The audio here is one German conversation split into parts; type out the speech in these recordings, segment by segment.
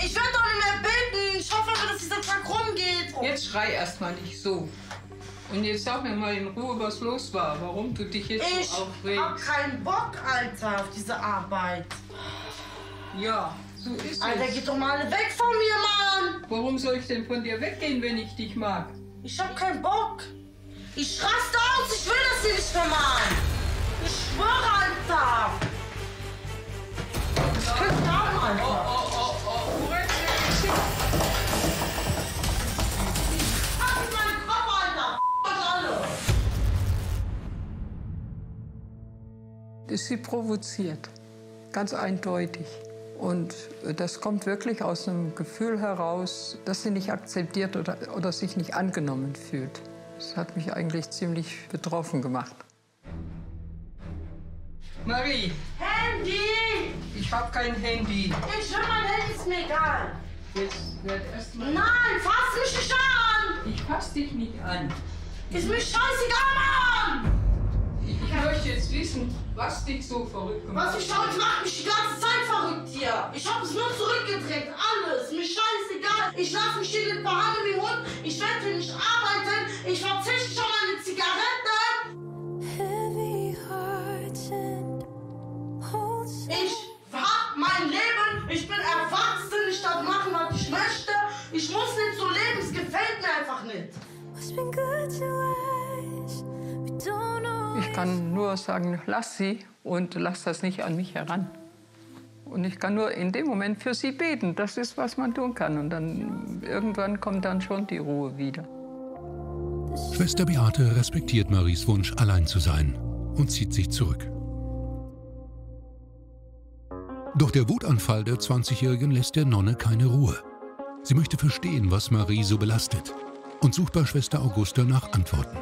Ich werde doch nicht mehr beten. Ich hoffe aber, dass dieser Tag rumgeht. Jetzt schrei erstmal nicht so. Und jetzt sag mir mal in Ruhe, was los war. Warum du dich jetzt so aufregst. Ich hab keinen Bock, Alter, auf diese Arbeit. Ja, so ist es. Alter, geht doch mal weg von mir, Mann. Warum soll ich denn von dir weggehen, wenn ich dich mag? Ich hab keinen Bock. Ich raste aus. Ich will das hier nicht mehr machen. Ich schwöre, Alter. Ich kann nicht haben, Alter. Sie provoziert, ganz eindeutig. Und das kommt wirklich aus einem Gefühl heraus, dass sie nicht akzeptiert oder sich nicht angenommen fühlt. Das hat mich eigentlich ziemlich betroffen gemacht. Marie! Handy! Ich habe kein Handy. Ich will mein Handy, ist mir egal. Jetzt werd erst mal. Nein, fass mich nicht an! Ich fass dich nicht an. Ist mir scheißegal, Mann! Ich möchte jetzt wissen, was dich so verrückt gemacht hat. Was ich stolz macht mich die ganze Zeit verrückt hier. Ich hab es nur zurückgedreht, alles. Mir scheißegal. Ich lasse mich hier nicht behandeln wie Hund. Ich werde hier nicht arbeiten. Ich verzichte schon meine Zigaretten. Ich hab mein Leben. Ich bin erwachsen. Ich darf machen, was ich möchte. Ich muss nicht so leben. Es gefällt mir einfach nicht. Ich kann nur sagen, lass sie und lass das nicht an mich heran. Und ich kann nur in dem Moment für sie beten. Das ist, was man tun kann. Und dann irgendwann kommt dann schon die Ruhe wieder. Schwester Beate respektiert Maries Wunsch, allein zu sein und zieht sich zurück. Doch der Wutanfall der 20-Jährigen lässt der Nonne keine Ruhe. Sie möchte verstehen, was Marie so belastet und sucht bei Schwester Augusta nach Antworten.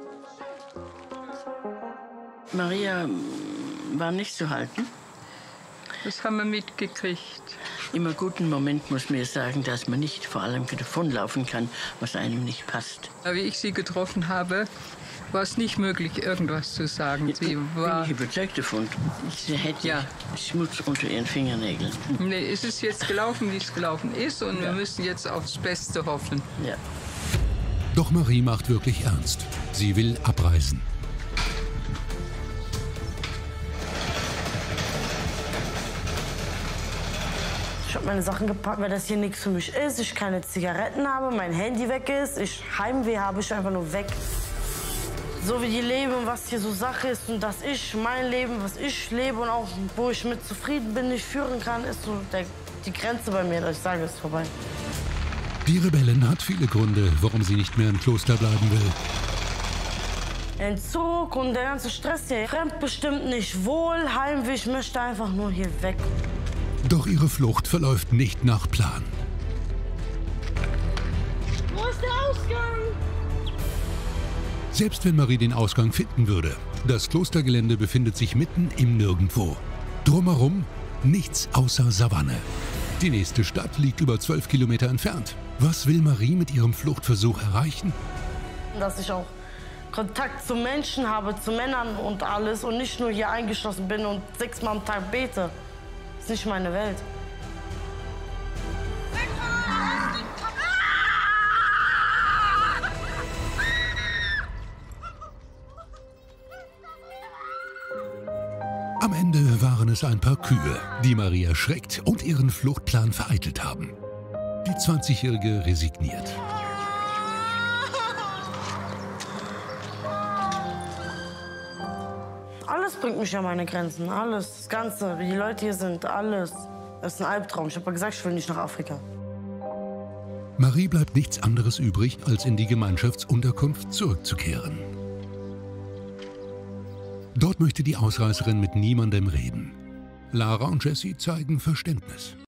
Maria war nicht zu halten. Das haben wir mitgekriegt. Im guten Moment muss man sagen, dass man nicht vor allem davonlaufen kann, was einem nicht passt. Wie ich sie getroffen habe, war es nicht möglich, irgendwas zu sagen. Sie war... Bin ich überzeugt davon. Sie hätte Schmutz unter ihren Fingernägeln. Nee, es ist jetzt gelaufen, wie es gelaufen ist. Und wir müssen jetzt aufs Beste hoffen. Ja. Doch Marie macht wirklich ernst. Sie will abreisen. Ich habe meine Sachen gepackt, weil das hier nichts für mich ist. Ich keine Zigaretten habe, mein Handy weg ist. Ich Heimweh habe, ich einfach nur weg. So wie die leben, was hier so Sache ist und dass ich mein Leben, was ich lebe und auch wo ich mit zufrieden bin, nicht führen kann, ist so die Grenze bei mir, dass ich sage, es ist vorbei. Die Rebellin hat viele Gründe, warum sie nicht mehr im Kloster bleiben will. Entzug und der ganze Stress hier. Fremdbestimmt nicht wohl, Heimweh, ich möchte einfach nur hier weg. Doch ihre Flucht verläuft nicht nach Plan. Wo ist der Ausgang? Selbst wenn Marie den Ausgang finden würde, das Klostergelände befindet sich mitten im Nirgendwo. Drumherum nichts außer Savanne. Die nächste Stadt liegt über 12 Kilometer entfernt. Was will Marie mit ihrem Fluchtversuch erreichen? Dass ich auch Kontakt zu Menschen habe, zu Männern und alles und nicht nur hier eingeschlossen bin und 6-mal am Tag bete. Das ist nicht meine Welt. Am Ende waren es ein paar Kühe, die Marie erschreckt und ihren Fluchtplan vereitelt haben. Die 20-Jährige resigniert. Alles bringt mich an meine Grenzen, alles. Das Ganze, wie die Leute hier sind, alles. Das ist ein Albtraum. Ich habe ja gesagt, ich will nicht nach Afrika. Marie bleibt nichts anderes übrig, als in die Gemeinschaftsunterkunft zurückzukehren. Dort möchte die Ausreißerin mit niemandem reden. Lara und Jessie zeigen Verständnis.